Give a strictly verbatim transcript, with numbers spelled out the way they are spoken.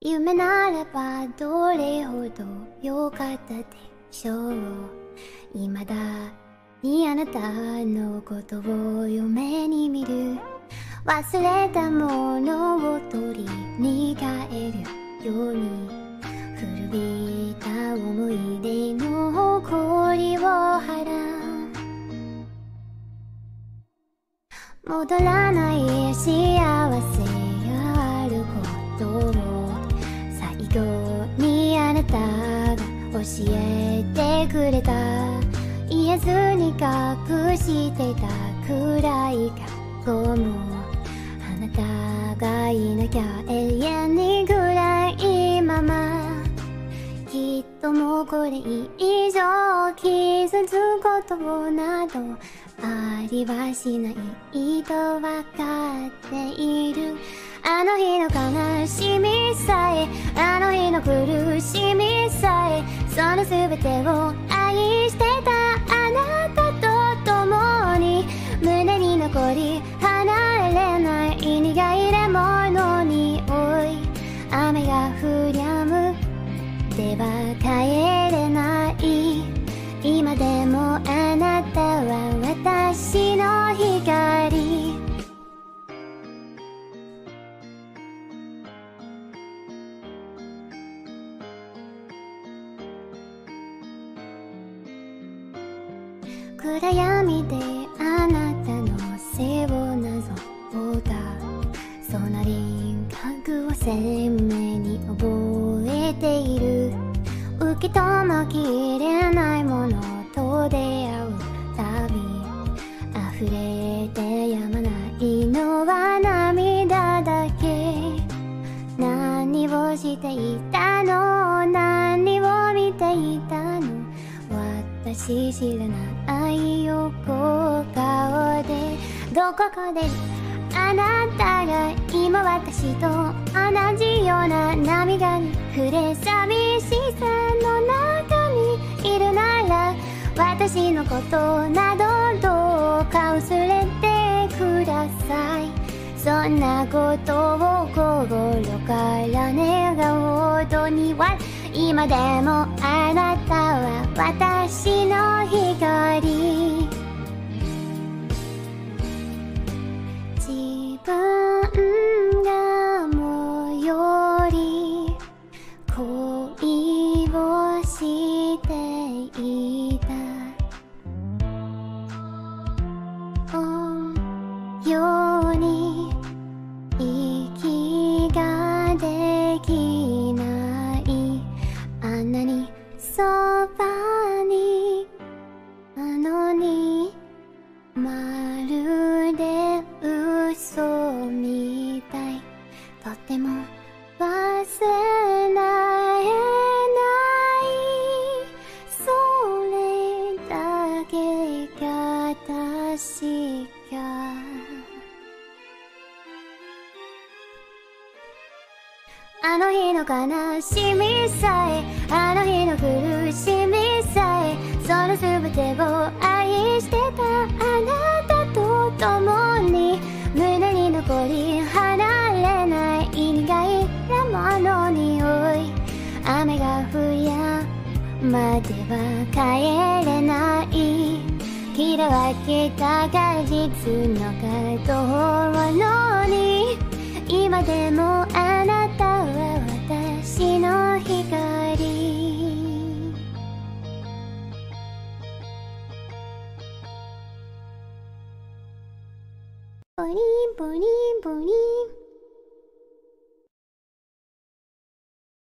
夢ならばどれほど良かったでしょう。未だにあなたのことを夢に見る。忘れたものを取りに帰るように、古びた思い出の誇りを払う。戻らない幸せがあることを最後にあなたが教えてくれた。言えずに隠してた暗い過去も、あなたがいなきゃ永遠に暗いまま。きっともうこれ以上傷つくことなどありはしないとわかっている。あの日の悲しみさえ、あの日の苦しみさえ、その全てを愛してたあなたと共に、胸に残り離れない苦いレモンの匂い。雨が降りゃむでは帰れない。今でもあなたは私の光。暗闇であなたの背をなぞったその輪郭を鮮明に覚えている。受け止めきれないものと出会うたび、溢れてやまないのは涙だけ。何をしていたの、何を見ていたの、私知らない横顔で、どこかであなたが今私と同じような涙に触れ、寂しさの中にいるなら、私のことなどどうか忘れてください。そんなことを心から願うほどには、今でもあなたは私の光。自分がもより恋をしていたように、息ができない。あんなにそばにあのに、まるで嘘みたい。とっても忘れられない。それだけが確か。あの日の悲しみさえ、あの日の苦しみさえ、その全てを愛してたあなたと共に、胸に残り離れない苦いレモンの匂い。雨が降りゃまでは帰れない。嫌われた果実の角のに、今でもあなたは私の光。ポリンポリンポリン。